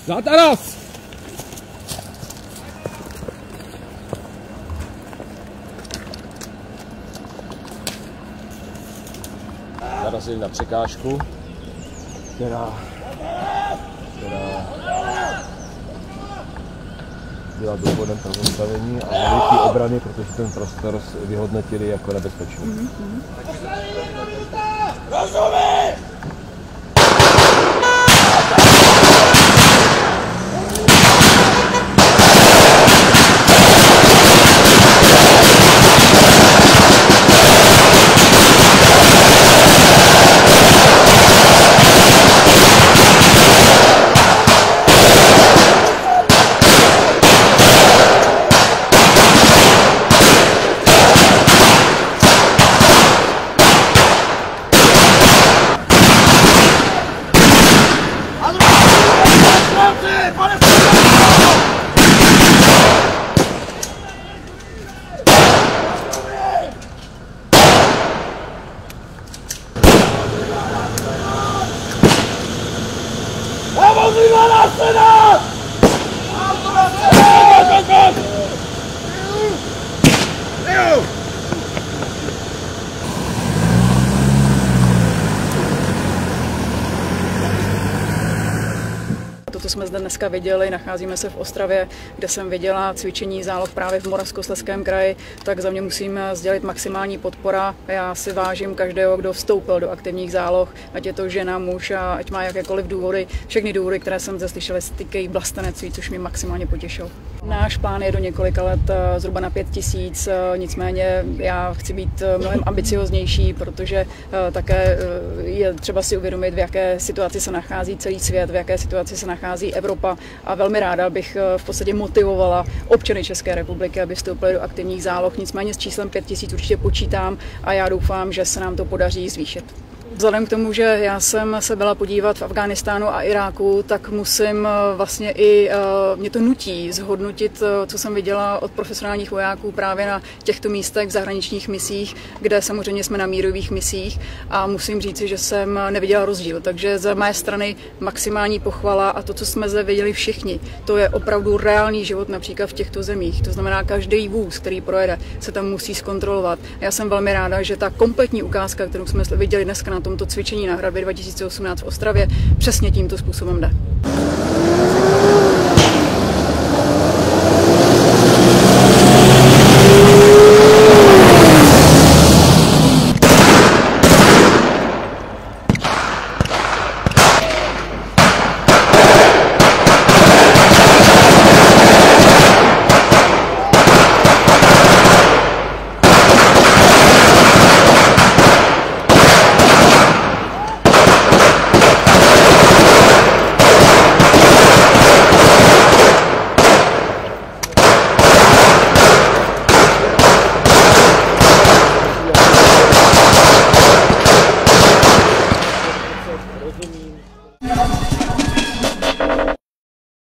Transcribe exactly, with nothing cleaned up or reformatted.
Zataras! Narazili na překážku, která, která byla důvodem pro zastavení a veliký obrany, protože ten prostor vyhodnotili jako nebezpečný. Mm-hmm. To, co jsme zde dneska viděli, nacházíme se v Ostravě, kde jsem viděla cvičení záloh právě v Moravskoslezském kraji, tak za mě musím sdělit maximální podpora. Já si vážím každého, kdo vstoupil do aktivních záloh, ať je to žena, muž a ať má jakékoliv důvody. Všechny důvody, které jsem zde slyšela, se týkají vlastenectví, což mě maximálně potěšilo. Náš plán je do několika let zhruba na pět tisíc, nicméně já chci být mnohem ambicioznější, protože také je třeba si uvědomit, v jaké situaci se nachází celý svět, v jaké situaci se nachází Evropa a velmi ráda bych v podstatě motivovala občany České republiky, aby vstoupili do aktivních záloh. Nicméně s číslem pět tisíc určitě počítám a já doufám, že se nám to podaří zvýšit. Vzhledem k tomu, že já jsem se byla podívat v Afghánistánu a Iráku, tak musím vlastně i, mě to nutí zhodnotit, co jsem viděla od profesionálních vojáků právě na těchto místech v zahraničních misích, kde samozřejmě jsme na mírových misích a musím říci, že jsem neviděla rozdíl. Takže z mé strany maximální pochvala a to, co jsme zde viděli všichni, to je opravdu reálný život například v těchto zemích. To znamená, každý vůz, který projede, se tam musí zkontrolovat. Já jsem velmi ráda, že ta kompletní ukázka, kterou jsme viděli dneska na tomto cvičení na Hradbě dva tisíce osmnáct v Ostravě, přesně tímto způsobem jde.